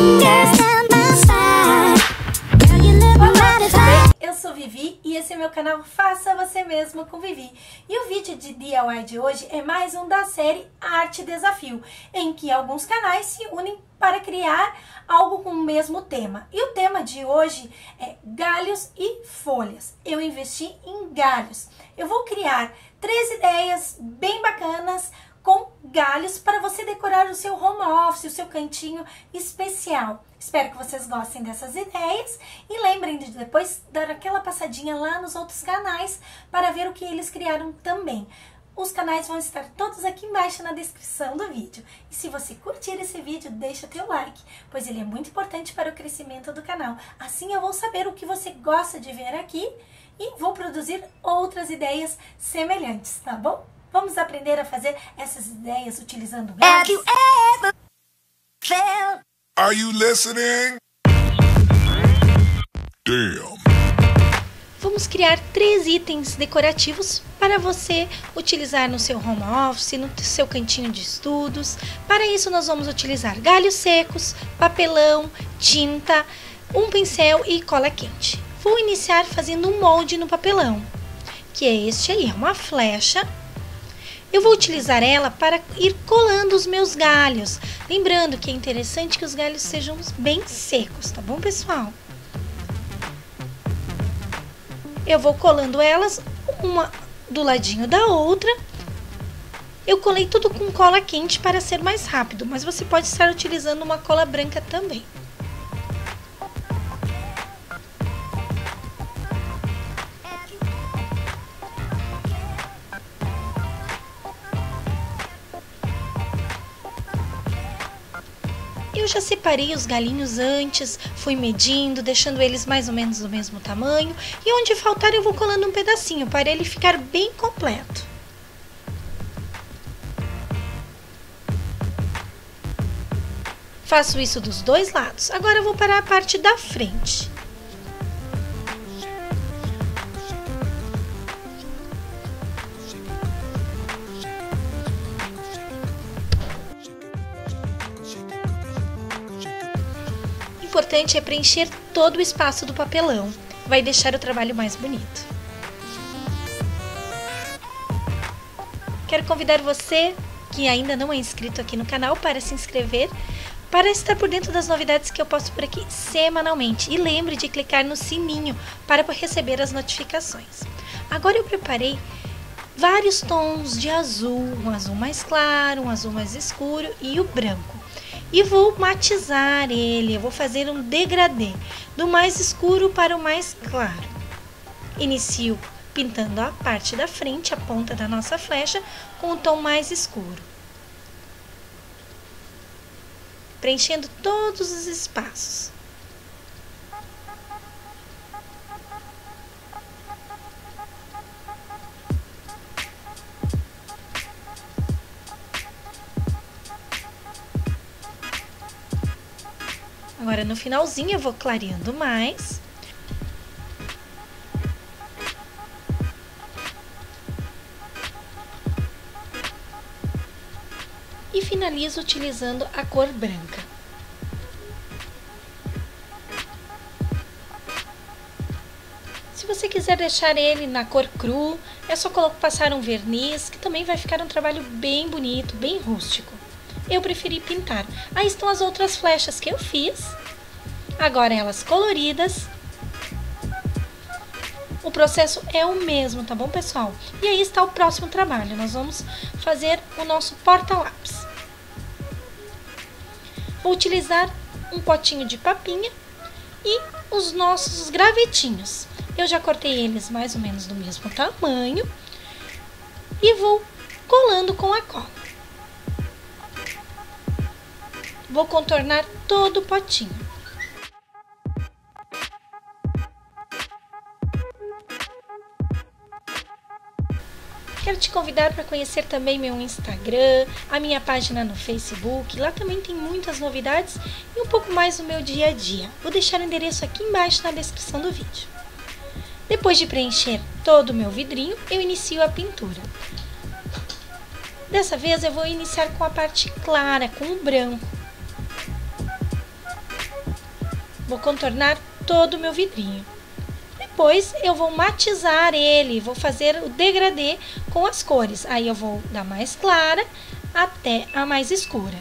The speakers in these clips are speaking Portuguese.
Eu sou Vivi e esse é meu canal Faça Você Mesmo com Vivi. E o vídeo de DIY de hoje é mais um da série Arte Desafio, em que alguns canais se unem para criar algo com o mesmo tema. E o tema de hoje é galhos e folhas. Eu investi em galhos. Eu vou criar 3 ideias bem bacanas com galhos para você decorar o seu home office, o seu cantinho especial. Espero que vocês gostem dessas ideias e lembrem de depois dar aquela passadinha lá nos outros canais para ver o que eles criaram também. Os canais vão estar todos aqui embaixo na descrição do vídeo. E se você curtir esse vídeo, deixa teu like, pois ele é muito importante para o crescimento do canal. Assim eu vou saber o que você gosta de ver aqui e vou produzir outras ideias semelhantes, tá bom? Vamos aprender a fazer essas ideias utilizando galhos? Are you listening? Damn. Vamos criar 3 itens decorativos para você utilizar no seu home office, no seu cantinho de estudos. Para isso nós vamos utilizar galhos secos, papelão, tinta, um pincel e cola quente. Vou iniciar fazendo um molde no papelão, que é este aí, é uma flecha. Eu vou utilizar ela para ir colando os meus galhos. Lembrando que é interessante que os galhos sejam bem secos, tá bom, pessoal? Eu vou colando elas, uma do ladinho da outra. Eu colei tudo com cola quente para ser mais rápido, mas você pode estar utilizando uma cola branca também. Eu já separei os galinhos antes, fui medindo, deixando eles mais ou menos do mesmo tamanho. E onde faltar eu vou colando um pedacinho para ele ficar bem completo. Faço isso dos dois lados. Agora eu vou para a parte da frente. O importante é preencher todo o espaço do papelão, vai deixar o trabalho mais bonito. Quero convidar você que ainda não é inscrito aqui no canal para se inscrever, para estar por dentro das novidades que eu posto por aqui semanalmente. E lembre de clicar no sininho para receber as notificações. Agora eu preparei vários tons de azul, um azul mais claro, um azul mais escuro e o branco. E vou matizar ele, eu vou fazer um degradê, do mais escuro para o mais claro. Inicio pintando a parte da frente, a ponta da nossa flecha, com o tom mais escuro. Preenchendo todos os espaços. Agora no finalzinho eu vou clareando mais. E finalizo utilizando a cor branca. Se você quiser deixar ele na cor cru, é só passar um verniz, que também vai ficar um trabalho bem bonito, bem rústico. Eu preferi pintar. Aí estão as outras flechas que eu fiz. Agora elas coloridas. O processo é o mesmo, tá bom, pessoal? E aí está o próximo trabalho. Nós vamos fazer o nosso porta-lápis. Vou utilizar um potinho de papinha e os nossos gravetinhos. Eu já cortei eles mais ou menos do mesmo tamanho. E vou colando com a cola. Vou contornar todo o potinho. Quero te convidar para conhecer também meu Instagram, a minha página no Facebook. Lá também tem muitas novidades e um pouco mais do meu dia a dia. Vou deixar o endereço aqui embaixo na descrição do vídeo. Depois de preencher todo o meu vidrinho, eu inicio a pintura. Dessa vez eu vou iniciar com a parte clara, com o branco. Vou contornar todo o meu vidrinho. Depois eu vou matizar ele, vou fazer o degradê com as cores. Aí eu vou da mais clara até a mais escura.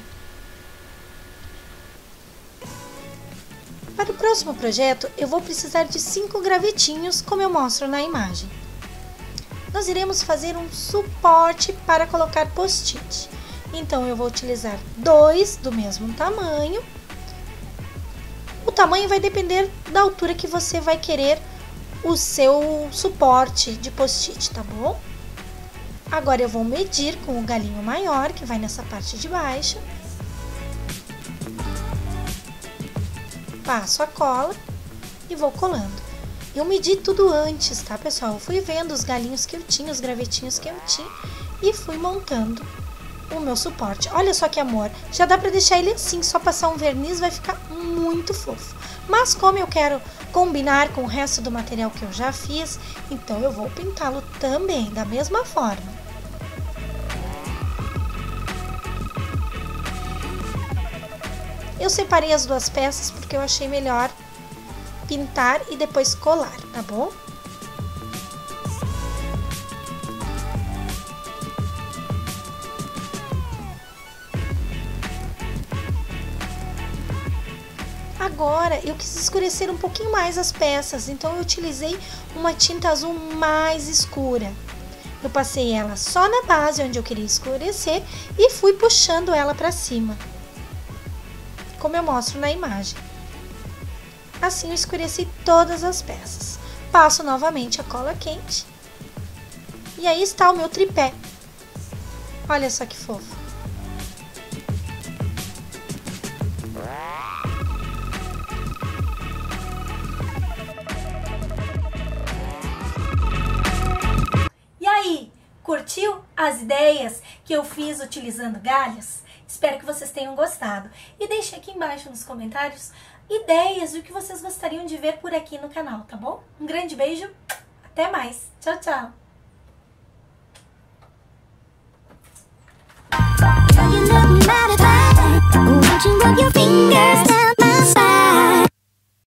Para o próximo projeto, eu vou precisar de 5 gravetinhos, como eu mostro na imagem. Nós iremos fazer um suporte para colocar post-it. Então, eu vou utilizar 2 do mesmo tamanho. O tamanho vai depender da altura que você vai querer o seu suporte de post-it, tá bom? Agora, eu vou medir com o galinho maior, que vai nessa parte de baixo. Passo a cola e vou colando. Eu medi tudo antes, tá, pessoal? Eu fui vendo os galinhos que eu tinha, os gravetinhos que eu tinha e fui montando o meu suporte. Olha só que amor, já dá pra deixar ele assim, só passar um verniz vai ficar muito fofo. Mas como eu quero combinar com o resto do material que eu já fiz, então eu vou pintá-lo também da mesma forma. Eu separei as duas peças porque eu achei melhor pintar e depois colar, tá bom? Agora eu quis escurecer um pouquinho mais as peças, então eu utilizei uma tinta azul mais escura. Eu passei ela só na base onde eu queria escurecer e fui puxando ela para cima, como eu mostro na imagem. Assim eu escureci todas as peças. Passo novamente a cola quente. E aí está o meu tripé. Olha só que fofo. E aí, curtiu as ideias que eu fiz utilizando galhos? Espero que vocês tenham gostado. E deixe aqui embaixo nos comentários ideias do que vocês gostariam de ver por aqui no canal, tá bom? Um grande beijo, até mais. Tchau, tchau. You look mighty fine, won't you rub your fingers